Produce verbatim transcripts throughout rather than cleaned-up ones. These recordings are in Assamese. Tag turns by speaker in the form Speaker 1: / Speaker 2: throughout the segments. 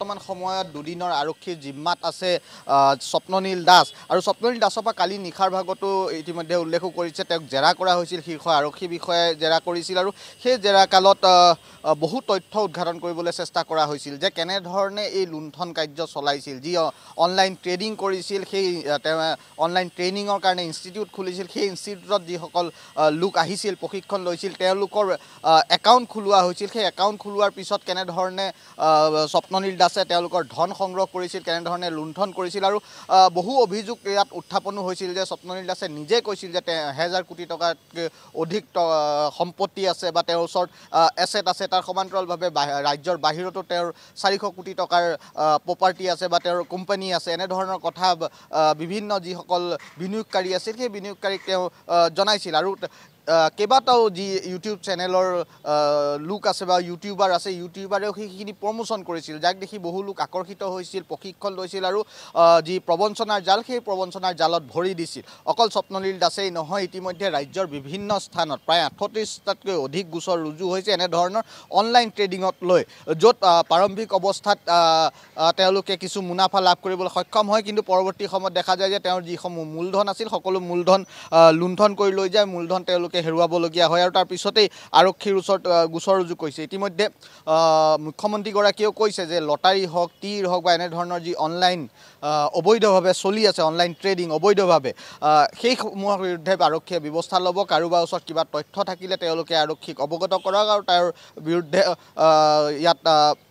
Speaker 1: বৰ্তমান সময়ত দুদিনৰ আৰক্ষীৰ জিম্মাত আছে স্বপ্ননীল দাস আৰু স্বপ্ননীল দাসৰ পৰা কালি নিশাৰ ভাগতো ইতিমধ্যে উল্লেখো কৰিছে তেওঁক জেৰা কৰা হৈছিল শীৰ্ষ আৰক্ষী বিষয়াই জেৰা কৰিছিল আৰু সেই জেৰা কালত বহু তথ্য উদ্ঘাটন কৰিবলৈ চেষ্টা কৰা হৈছিল যে কেনেধৰণে এই লুণ্ঠন কাৰ্য চলাইছিল যি অনলাইন ট্ৰেডিং কৰিছিল সেই অনলাইন ট্ৰেইনিঙৰ কাৰণে ইনষ্টিটিউট খুলিছিল সেই ইনষ্টিটিউটত যিসকল লোক আহিছিল প্ৰশিক্ষণ লৈছিল তেওঁলোকৰ একাউণ্ট খোলোৱা হৈছিল সেই একাউণ্ট খোলোৱাৰ পিছত কেনেধৰণে স্বপ্ননীল দাসে তেওঁলোকৰ ধন সংগ্ৰহ কৰিছিল কেনেধৰণে লুণ্ঠন কৰিছিল আৰু বহু অভিযোগ ইয়াত উত্থাপনো হৈছিল যে স্বপ্ননীল দাসে নিজে কৈছিল যে এহেজাৰ কোটি টকাতকৈ অধিক সম্পত্তি আছে বা তেওঁৰ ওচৰত এছেট আছে তাৰ সমান্তৰালভাৱে ৰাজ্যৰ বাহিৰতো তেওঁৰ চাৰিশ কোটি টকাৰ প্ৰপাৰ্টি আছে বা তেওঁৰ কোম্পানী আছে এনেধৰণৰ কথা বিভিন্ন যিসকল বিনিয়োগকাৰী আছিল সেই বিনিয়োগকাৰীক তেওঁ জনাইছিল আৰু কেইবাটাও যি ইউটিউব চেনেলৰ লোক আছে বা ইউটিউবাৰ আছে ইউটিউবাৰেও সেইখিনি প্ৰমোশ্যন কৰিছিল যাক দেখি বহু লোক আকৰ্ষিত হৈছিল প্ৰশিক্ষণ লৈছিল আৰু যি প্ৰবঞ্চনাৰ জাল সেই প্ৰবঞ্চনাৰ জালত ভৰি দিছিল অকল স্বপ্ননীল দাসেই নহয় ইতিমধ্যে ৰাজ্যৰ বিভিন্ন স্থানত প্ৰায় আঠত্ৰিছটাতকৈ অধিক গোচৰ ৰুজু হৈছে এনেধৰণৰ অনলাইন ট্ৰেডিঙত লৈ য'ত প্ৰাৰম্ভিক অৱস্থাত তেওঁলোকে কিছু মুনাফা লাভ কৰিবলৈ সক্ষম হয় কিন্তু পৰৱৰ্তী সময়ত দেখা যায় যে তেওঁৰ যিসমূহ মূলধন আছিল সকলো মূলধন লুণ্ঠন কৰি লৈ যায় মূলধন তেওঁলোকে হেৰুৱাবলগীয়া হয় আৰু তাৰ পিছতেই আৰক্ষীৰ ওচৰত গোচৰ ৰুজু কৰিছে ইতিমধ্যে মুখ্যমন্ত্ৰীগৰাকীয়েও কৈছে যে লটাৰী হওক টিৰ হওক বা এনেধৰণৰ যি অনলাইন অবৈধভাৱে চলি আছে অনলাইন ট্ৰেডিং অবৈধভাৱে সেইসমূহৰ বিৰুদ্ধে আৰক্ষীয়ে ব্যৱস্থা ল'ব কাৰোবাৰ ওচৰত কিবা তথ্য থাকিলে তেওঁলোকে আৰক্ষীক অৱগত কৰক আৰু তাৰ বিৰুদ্ধে ইয়াত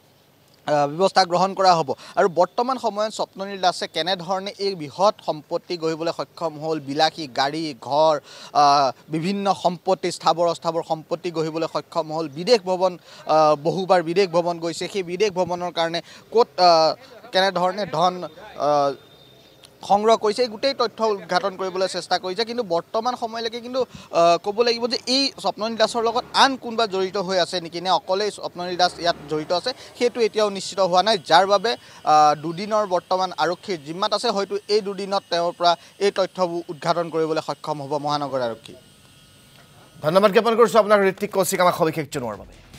Speaker 1: ব্যৱস্থা গ্ৰহণ কৰা হ'ব আৰু বৰ্তমান সময়ত স্বপ্ননীল দাসে কেনেধৰণে এই বৃহৎ সম্পত্তি গঢ়িবলৈ সক্ষম হ'ল বিলাসী গাড়ী ঘৰ বিভিন্ন সম্পত্তি স্থাবৰ অস্থাবৰ সম্পত্তি গঢ়িবলৈ সক্ষম হ'ল বিদেশ ভ্ৰমণ বহুবাৰ বিদেশ ভ্ৰমণ গৈছে সেই বিদেশ ভ্ৰমণৰ কাৰণে ক'ত কেনেধৰণে ধন সংগ্ৰহ কৰিছে এই গোটেই তথ্য উদ্ঘাটন কৰিবলৈ চেষ্টা কৰিছে কিন্তু বৰ্তমান সময়লৈকে কিন্তু ক'ব লাগিব যে এই স্বপ্ননীল দাসৰ লগত আন কোনোবা জড়িত হৈ আছে নেকি নে অকলেই স্বপ্ননীল দাস ইয়াত জড়িত আছে সেইটো এতিয়াও নিশ্চিত হোৱা নাই যাৰ বাবে দুদিনৰ বৰ্তমান আৰক্ষীৰ জিম্মাত আছে হয়তো এই দুদিনত তেওঁৰ পৰা এই তথ্যবোৰ উদ্ঘাটন কৰিবলৈ সক্ষম হ'ব মহানগৰ আৰক্ষী
Speaker 2: ধন্যবাদ জ্ঞাপন কৰিছোঁ আপোনাক ঋত্বিক কৌশিক আমাক সবিশেষ জনোৱাৰ বাবে